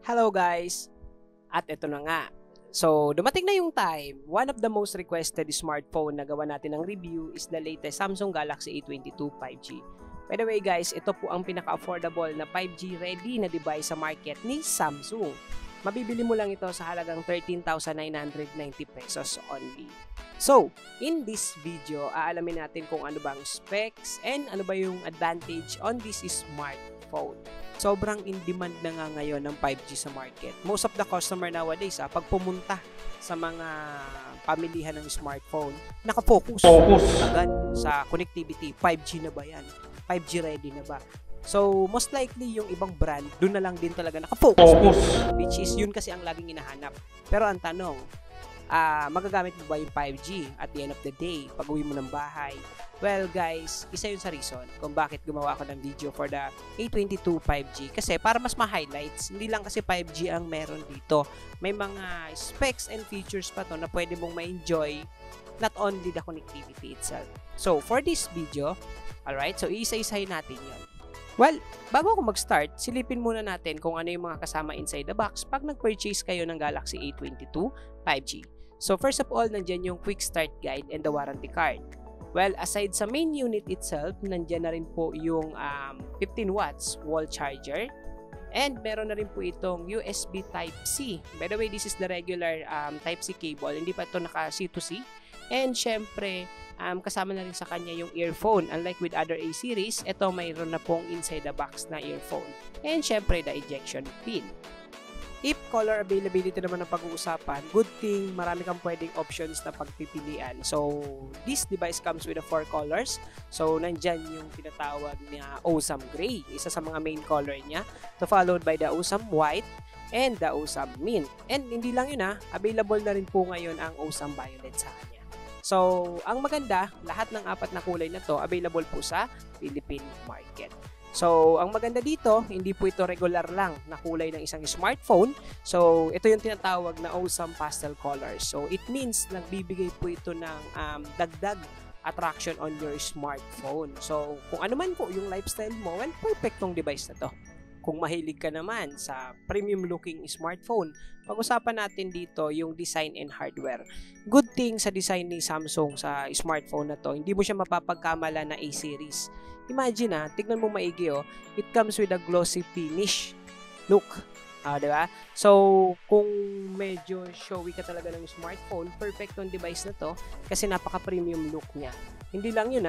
Hello guys! At ito na nga. So, dumating na yung time. One of the most requested smartphone na gawa natin ng review is the latest Samsung Galaxy A22 5G. By the way guys, ito po ang pinaka-affordable na 5G ready na device sa market ni Samsung. Mabibili mo lang ito sa halagang 13,990 pesos only. So, in this video, aalamin natin kung ano bang specs and ano ba yung advantage on this smartphone. Sobrang in demand na nga ngayon ng 5G sa market. Most of the customer nowadays, pag pumunta sa mga pamilihan ng smartphone, nakafocus agad sa connectivity. 5G na ba yan? 5G ready na ba? So, most likely yung ibang brand, doon na lang din talaga nakafocus. Which is, yun kasi ang laging hinahanap. Pero ang tanong, magagamit mo ba yung 5G at the end of the day, pag uwi mo ng bahay? Well guys, isa yun sa reason kung bakit gumawa ako ng video for the A22 5G. Kasi para mas ma-highlights, hindi lang kasi 5G ang meron dito. May mga specs and features pa to na pwede mong ma-enjoy, not only the connectivity itself. So, for this video, alright, so isa-isahin natin yun. Well, bago ako mag-start, silipin muna natin kung ano yung mga kasama inside the box pag nag-purchase kayo ng Galaxy A22 5G. So first of all, nandyan yung quick start guide and the warranty card. Well, aside sa main unit itself, nandyan na rin po yung 15 watts wall charger. And meron na rin po itong USB Type-C. By the way, this is the regular Type-C cable. Hindi pa ito naka C2C. And syempre, kasama na rin sa kanya yung earphone. Unlike with other A series, ito mayroon na pong inside the box na earphone. And syempre, the ejection pin. If color availability naman ang pag-uusapan, good thing, marami kang pwedeng options na pagpipilian. So, this device comes with 4 colors. So, nandyan yung tinatawag na Awesome Gray, isa sa mga main color niya. So, followed by the Awesome White and the Awesome Mint. And hindi lang yun available na rin po ngayon ang Awesome Violet sa kanya. So, ang maganda, lahat ng 4 na kulay na to available po sa Philippine market. So, ang maganda dito, hindi po ito regular lang na kulay ng isang smartphone. So, ito yung tinatawag na Awesome Pastel Colors. So, it means nagbibigay po ito ng dagdag attraction on your smartphone. So, kung ano man po yung lifestyle mo, well, perfect tong device na to. Kung mahilig ka naman sa premium looking smartphone, pag-usapan natin dito yung design and hardware. Good thing sa design ni Samsung sa smartphone na to, hindi mo siya mapapagkamala na A series. Imagine tignan mo maigi it comes with a glossy finish look. Diba? So, kung medyo showy ka talaga ng smartphone, perfect tong device na to kasi napaka-premium look niya. Hindi lang yun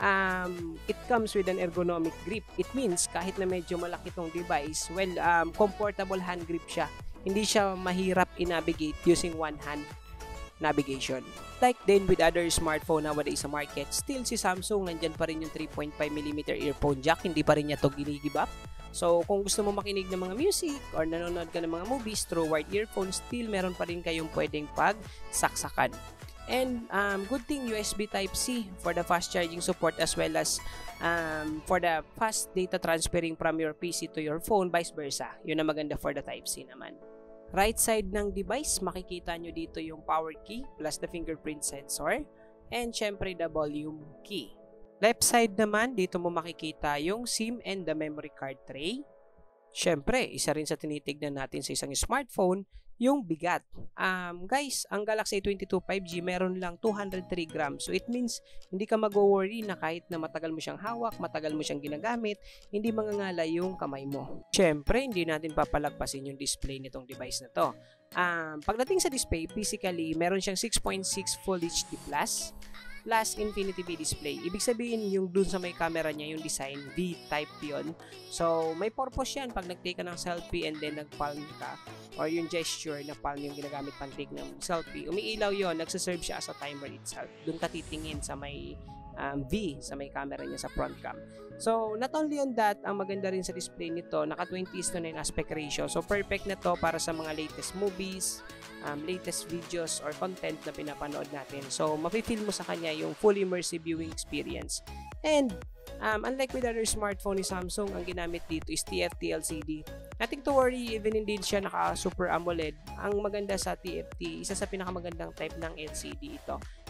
it comes with an ergonomic grip. It means kahit na medyo malaki tong device, well, comfortable hand grip siya. Hindi siya mahirap i-navigate using one hand navigation. Like then with other smartphone nowadays sa market, still si Samsung nandyan pa rin yung 3.5mm earphone jack, hindi pa rin niya to ginigib up. So kung gusto mo makinig ng mga music or nanonood ka ng mga movies through wired earphones, still meron pa rin kayong pwedeng pagsaksakan. And good thing USB Type-C for the fast charging support as well as for the fast data transferring from your PC to your phone, vice versa. Yun ang maganda for the Type-C naman. Right side ng device, makikita nyo dito yung power key plus the fingerprint sensor and syempre the volume key. Left side naman, dito mo makikita yung SIM and the memory card tray. Syempre, isa rin sa tinitignan natin sa isang smartphone, yung bigat. Guys, ang Galaxy A22 5G meron lang 203 grams. So it means hindi ka mag-worry na kahit na matagal mo siyang hawak, matagal mo siyang ginagamit, hindi mangangalay yung kamay mo. Syempre, hindi natin papalagpasin yung display nitong device na to. Pagdating sa display, physically, meron siyang 6.6 Full HD Plus Infinity V display. Ibig sabihin yung dun sa may camera niya, yung design, V-type yun. So, may purpose yan pag nag-take ka ng selfie and then nag-palm ka or yung gesture na palm yung ginagamit pang take ng selfie. Umiilaw yun, nagsaserve siya as a timer itself. Dun ka titingin sa may V, sa may camera niya sa front cam. So, not only on that, ang maganda rin sa display nito, naka 20:9 aspect ratio. So, perfect na to para sa mga latest movies, latest videos or content na pinapanood natin. So, mafe-feel mo sa kanya yung full immersive viewing experience. And, unlike with other smartphone ni Samsung, ang ginamit dito is TFT LCD. Nothing to worry, even hindi siya naka Super AMOLED. Ang maganda sa TFT, isa sa pinakamagandang type ng LCD ito.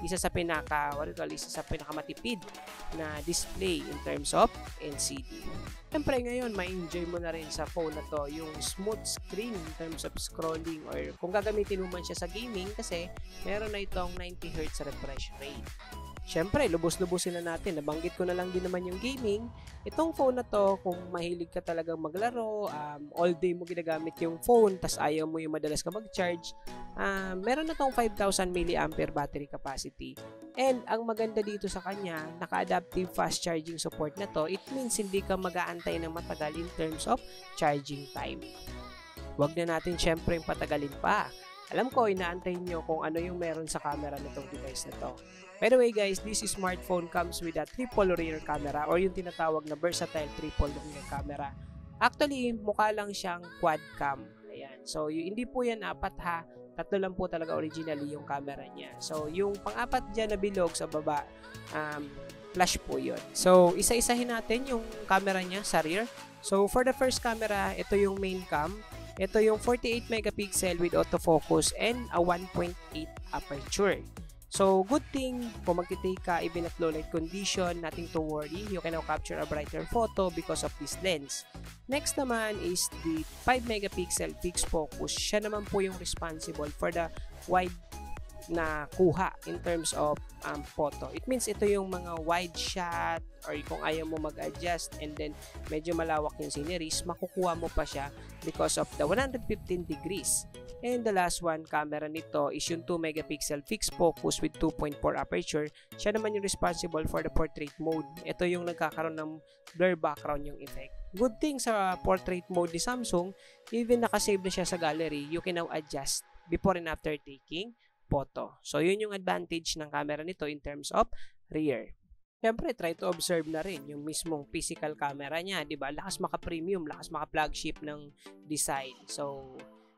isa sa pinakamatipid na display in terms of LCD. Siyempre ngayon, ma-enjoy mo na rin sa phone na to yung smooth screen in terms of scrolling, or kung gagamitin mo man siya sa gaming kasi meron na itong 90Hz refresh rate. Siyempre, lubos-lubusin na natin. Nabanggit ko na lang din naman yung gaming. Itong phone na to, kung mahilig ka talagang maglaro, all day mo ginagamit yung phone, tas ayaw mo yung madalas ka mag-charge, meron na tong 5,000 mAh battery capacity. And ang maganda dito sa kanya, naka-adaptive fast charging support na to. It means hindi ka mag-aantay ng matagal in terms of charging time. Huwag na natin syempre yung patagalin pa. Alam ko, inaantay nyo kung ano yung meron sa camera nitong device na to. By the way guys, this smartphone comes with a triple rear camera, or yung tinatawag na versatile triple rear camera. Actually, mukha lang siyang quad cam. Ayan. So, hindi po yan apat ha. Tatlo lang po talaga originally yung camera niya. So, yung pang-apat dyan na bilog sa baba, flash po yun. So, isa-isahin natin yung camera niya sa rear. So, for the first camera, ito yung main cam. Ito yung 48 megapixel with autofocus and a 1.8 aperture. So, good thing, kung magtitake ka even at low light condition, nothing to worry. You can now capture a brighter photo because of this lens. Next naman is the 5 megapixel fixed focus. Siya naman po yung responsible for the wide na kuha in terms of photo. It means ito yung mga wide shot, or kung ayaw mo mag-adjust and then medyo malawak yung sceneries, makukuha mo pa siya because of the 115 degrees. And the last one, camera nito is yung 2 megapixel fixed focus with 2.4 aperture. Siya naman yung responsible for the portrait mode. Ito yung nagkakaroon ng blur background yung effect. Good thing sa portrait mode ni Samsung, even nakasave na siya sa gallery, you can now adjust before and after taking photo. So, yun yung advantage ng camera nito in terms of rear. Siyempre, try to observe na rin yung mismong physical camera niya, di ba? Lakas maka-premium, lakas maka-flagship ng design. So,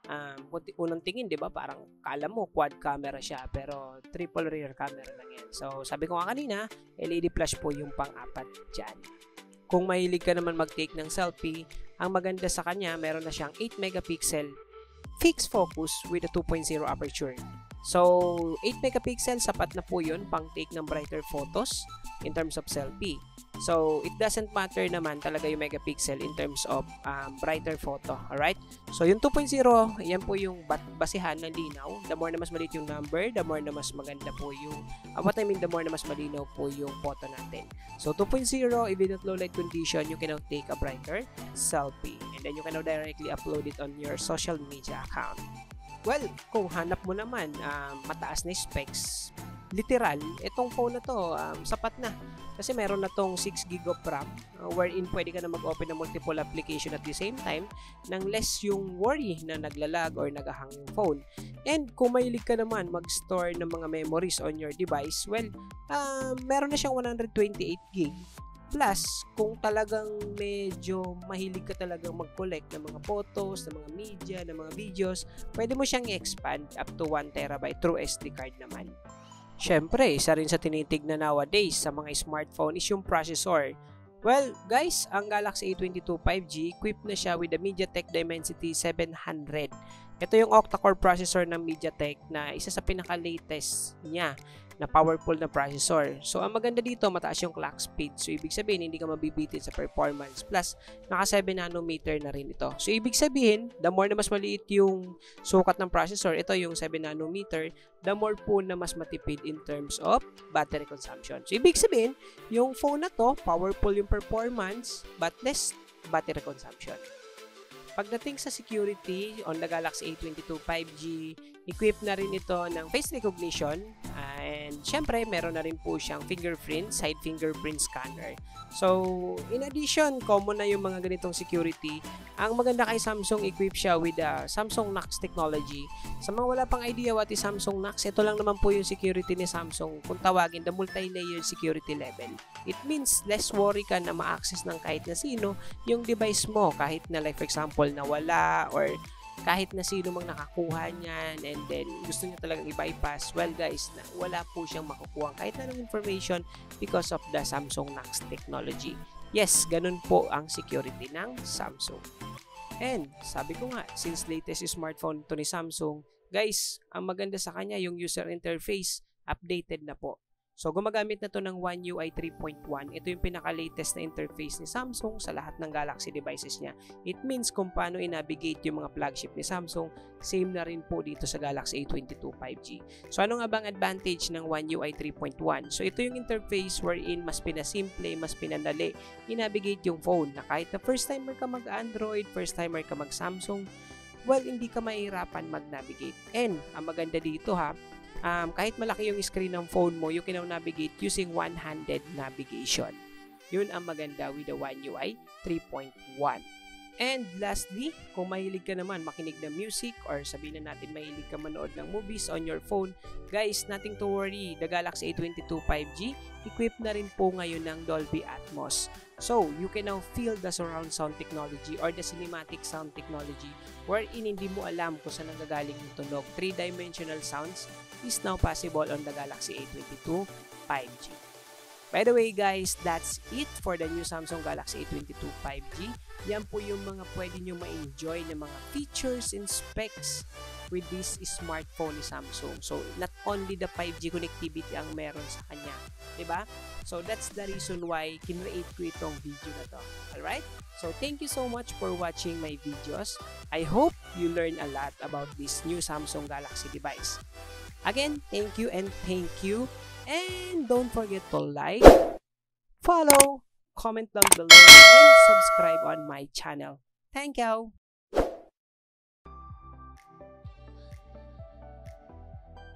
unang tingin, di ba? Parang kala mo quad camera siya, pero triple rear camera lang yan. So, sabi ko nga kanina, LED flash po yung pang-apat dyan. Kung mahilig ka naman mag-take ng selfie, ang maganda sa kanya, meron na siyang 8 megapixel fixed focus with a 2.0 aperture. So, 8 megapixel, sapat na po yun pang take ng brighter photos in terms of selfie. So, it doesn't matter naman talaga yung megapixel in terms of brighter photo. Alright? So, yung 2.0, yan po yung basihan ng linaw. The more na mas maliit yung number, the more na mas maganda po yung, the more na mas malinaw po yung photo natin. So, 2.0, even at low light condition, you can now take a brighter selfie. And then, you can now directly upload it on your social media account. Well, kung hanap mo naman mataas na specs, literal, itong phone na to sapat na. Kasi meron na tong 6 GB of RAM wherein pwede ka na mag-open ng multiple application at the same time nang less yung worry na naglalag or nagahang yung phone. And kung mahilig ka naman mag-store ng mga memories on your device, well, meron na siyang 128 GB. Plus, kung talagang medyo mahilig ka talagang mag-collect ng mga photos, ng mga media, ng mga videos, pwede mo siyang i-expand up to 1 terabyte through SD card naman. Siyempre, isa rin sa tinitignan nowadays sa mga smartphone is yung processor. Well, guys, ang Galaxy A22 5G equipped na siya with the MediaTek Dimensity 700. Ito yung octa-core processor ng MediaTek na isa sa pinaka-latest niya na powerful na processor. So, ang maganda dito, mataas yung clock speed. So, ibig sabihin, hindi ka mabibitin sa performance. Plus, naka 7 nanometer na rin ito. So, ibig sabihin, the more na mas maliit yung sukat ng processor, ito yung 7 nanometer, the more po na mas matipid in terms of battery consumption. So, ibig sabihin, yung phone na to, powerful yung performance, but less battery consumption. Pagdating sa security, on the Galaxy A22 5G, equipped na rin ito ng face recognition and syempre meron na rin po siyang fingerprint, side fingerprint scanner. So, in addition, common na yung mga ganitong security. Ang maganda kay Samsung, equipped siya with Samsung Knox technology. Sa mga wala pang idea what is Samsung Knox, ito lang naman po yung security ni Samsung kung tawagin the multi-layer security level. It means less worry ka na ma-access ng kahit na sino yung device mo, kahit na like for example nawala or kahit na sino mang nakakuha niyan and then gusto niya talagang i-bypass. Well guys, wala po siyang makukuha kahit na ng information because of the Samsung Knox technology. Yes, ganun po ang security ng Samsung. And sabi ko nga, since latest smartphone to ni Samsung, guys, ang maganda sa kanya yung user interface. updated na po. So, gumagamit na to ng One UI 3.1. Ito yung pinaka-latest na interface ni Samsung sa lahat ng Galaxy devices niya. It means kung paano i-navigate yung mga flagship ni Samsung, same na rin po dito sa Galaxy A22 5G. So, ano nga bang advantage ng One UI 3.1? So, ito yung interface wherein mas pinasimple, mas pinandali, i-navigate yung phone na kahit na first timer ka mag-Android, first timer ka mag-Samsung, well, hindi ka mahirapan mag-navigate. And, ang maganda dito kahit malaki yung screen ng phone mo, you can now navigate using one-handed navigation. Yun ang maganda with the One UI 3.1. And lastly, kung mahilig ka naman makinig ng music or sabihin na natin mahilig ka manood ng movies on your phone, guys, nothing to worry. The Galaxy A22 5G equipped na rin po ngayon ng Dolby Atmos. So, you can now feel the surround sound technology or the cinematic sound technology wherein hindi mo alam kung saan nanggagaling yung tunog. 3-dimensional sounds is now possible on the Galaxy A22 5G. By the way guys, that's it for the new Samsung Galaxy A22 5G. Yan po yung mga pwede nyo ma-enjoy ng mga features and specs with this smartphone ni Samsung. So, not only the 5G connectivity ang meron sa kanya. Diba? So, that's the reason why kinreate ko itong video na to. Alright? So, thank you so much for watching my videos. I hope you learn a lot about this new Samsung Galaxy device. Again, thank you and thank you. And don't forget to like, follow, comment down below, and subscribe on my channel. Thank you!